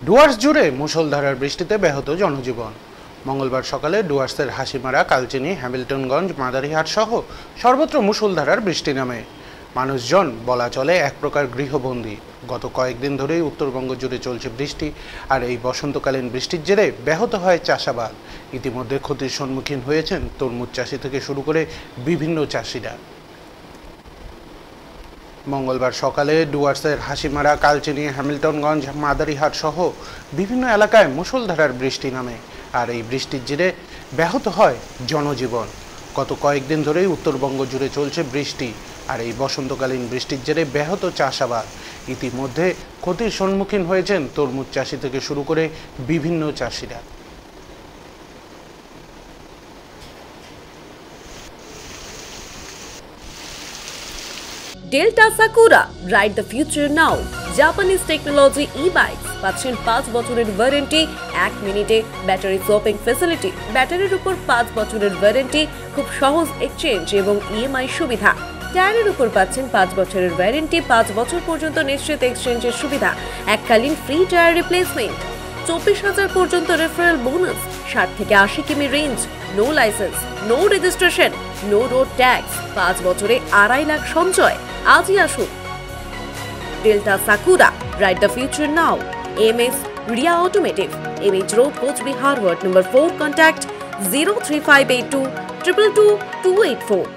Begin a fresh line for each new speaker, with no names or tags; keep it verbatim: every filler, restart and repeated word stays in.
ডুয়ার্স জুড়ে মুষলধারার বৃষ্টিতে ব্যাহত জনজীবন। মঙ্গলবার সকালে ডুয়ার্সের হাসিমারা, কালচিনি, হ্যামিল্টনগঞ্জ, মাদারিহাট সহ সর্বত্র মুষলধারার বৃষ্টি নামে। মানুষজন বলা চলে এক প্রকার গৃহবন্দী। গত কয়েকদিন ধরেই উত্তরবঙ্গ জুড়ে চলছে বৃষ্টি, আর এই বসন্তকালীন বৃষ্টির জেরে ব্যাহত হয় চাষাবাদ। ইতিমধ্যে ক্ষতির সম্মুখীন হয়েছেন তরমুজ চাষি থেকে শুরু করে বিভিন্ন চাষিরা। মঙ্গলবার সকালে ডুয়ার্সের হাসিমারা, কালচিনি, হ্যামিল্টনগঞ্জ, মাদারিহাট সহ বিভিন্ন এলাকায় মুষলধারার বৃষ্টি নামে, আর এই বৃষ্টির জেরে ব্যাহত হয় জনজীবন। গত কয়েকদিন ধরেই উত্তরবঙ্গ জুড়ে চলছে বৃষ্টি, আর এই বসন্তকালীন বৃষ্টির জেরে ব্যাহত চাষাবাদ। ইতিমধ্যে ক্ষতির সম্মুখীন হয়েছেন তরমুজ চাষি থেকে শুরু করে বিভিন্ন চাষিরা।
Delta sakura, ride the future now. Japanese technology e bikes পাচ্ছেন পাঁচ বছরের ওয়ারেন্টি, এক মিনিটে ব্যাটারি সোয়াপিং ফ্যাসিলিটি, ব্যাটারির উপর পাঁচ বছরের ওয়ারেন্টি, খুব সহজ এক্সচেঞ্জ এবং ইএমআই সুবিধা। টায়ারের উপর পাচ্ছেন পাঁচ বছরের ওয়ারেন্টি, পাঁচ বছর পর্যন্ত নিশ্চিত এক্সচেঞ্জের সুবিধা, এককালীন ফ্রি টায়ার রিপ্লেসমেন্ট, চব্বিশ হাজার পর্যন্ত রেফারেল বোনাস, ষাট থেকে আশি কিমি range, no license, no registration, no road tax, পাঁচ বছরে আড়াই লাখ সঞ্চয়। আজই আসুন। Delta sakura, ride the future now. M S Riya automotive, M H road, Cooch Behar, ward number four. Contact zero three five eight two triple two two eight four.